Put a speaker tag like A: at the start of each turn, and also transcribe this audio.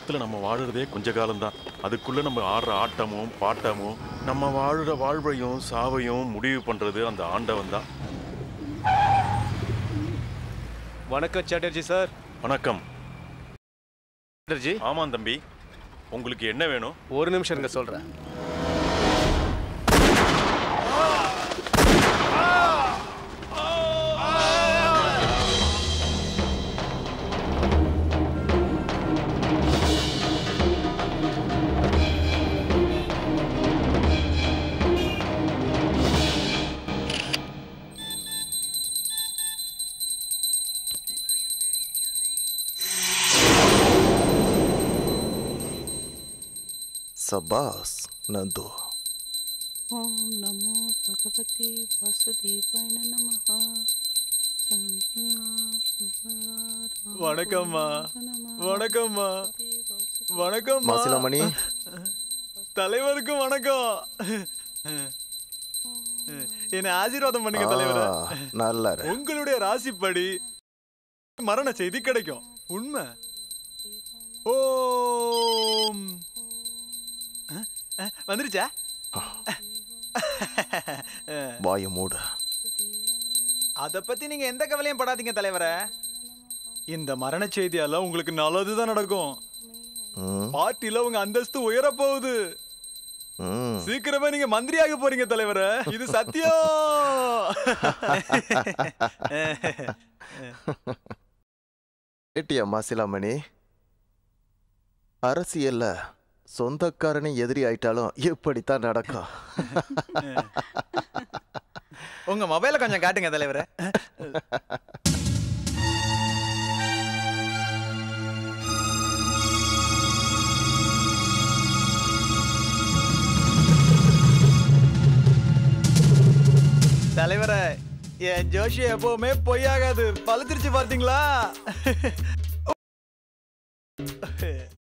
A: உலகத்துல நம்ம வாழுறதே கொஞ்ச காலம்தான். அதுக்குள்ள நம்ம ஆடுற ஆட்டமும் பாட்டமும் நம்ம வாழுற வாழ்வையும் சாவையும் முடிவு பண்றது அந்த ஆண்டவன் தான்.
B: வணக்கம் சாட்டர்ஜி சார்.
A: வணக்கம்
B: சாட்டர்ஜி.
A: ஆமாம் தம்பி, உங்களுக்கு என்ன வேணும்?
B: ஒரு நிமிஷம் இருங்க சொல்றேன்.
C: சபாஸ் நந்து.
D: ஓம் நமோ பகவதி வாசுதேவாய நமஹ.
B: வணக்கம்மா. வணக்கம்மா. வணக்கம்
C: மாசிலாமணி.
B: தலைவருக்கும் வணக்கம். என்ன ஆசீர்வாதம் பண்ணுங்க தலைவரே.
C: நல்லா
B: உங்களுடைய ராசிப்படி மரண செய்தி கிடைக்கும். உண்மை. ஓம் வந்துருச்சா?
C: வாய மூடு.
B: அத பத்தி நீங்க எந்த கவலையும் படாதீங்க தலைவரே. இந்த மரண செய்தியால உங்களுக்கு நல்லதுதான் நடக்கும். பார்ட்டில உங்க அந்தஸ்து உயர போகுது. சீக்கிரமே நீங்க மந்திரியாக போறீங்க தலைவரே. இது சத்தியம்.
C: கேட்டியா மாசிலாமணி? அரசியல்ல சொந்தக்காரனை எதிரி ஆயிட்டாலும் இப்படித்தான் நடக்கும்.
B: உங்க மொபைல கொஞ்சம் காட்டுங்க தலைவரே. தலைவரே, என் ஜோஷி எப்பவுமே பொய்யாகாது. பழுத்திருச்சு பாத்தீங்களா?